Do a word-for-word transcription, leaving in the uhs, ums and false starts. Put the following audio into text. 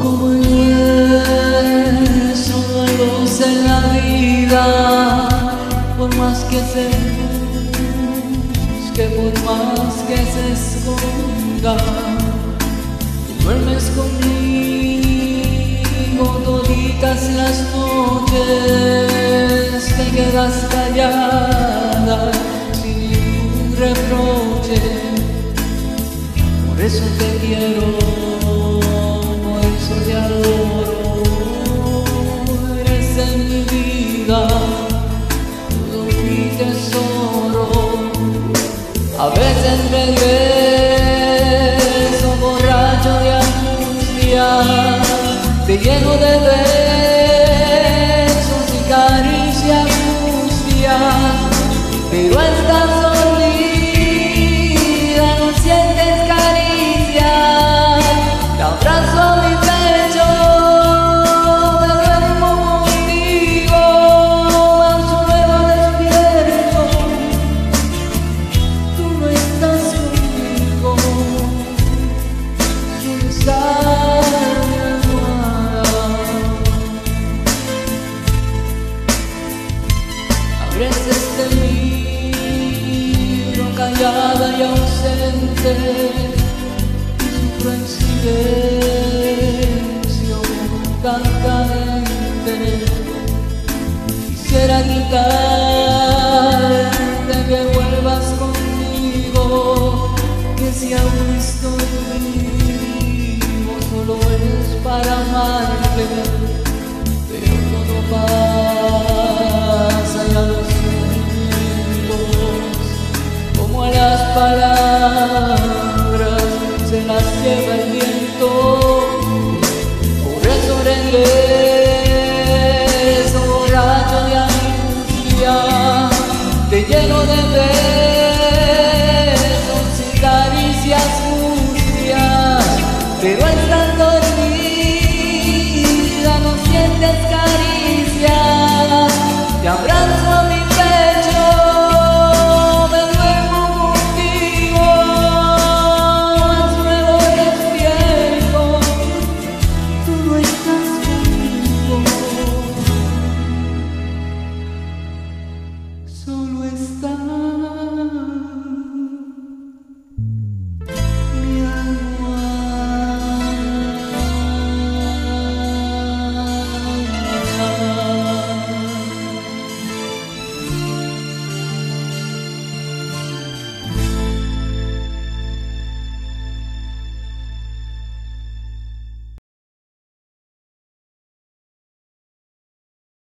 como el nuestro no hay luz en la vida, por más que se busque, por más que se esconda. Duermes conmigo toditas las noches, te quedas callada sin ningún reproche. Por eso te quiero, por eso te adoro. Eres en mi vida todo mi tesoro. A veces regreso borracho de angustia, te lleno de besos y caricias sucias, pero estás dormida, no sientes caricias. Te abrazo a mi pecho, me duermo contigo, aún luego despierto, tú no estás conmigo, solo está mi almohada. A veces te miro callada y ausente, sufro en silencio tan cadente. Quisiera gritarte que vuelvas conmigo, que si aún estoy vivo solo es para amarte, pero todo pasa y a los segundos, como a las palabras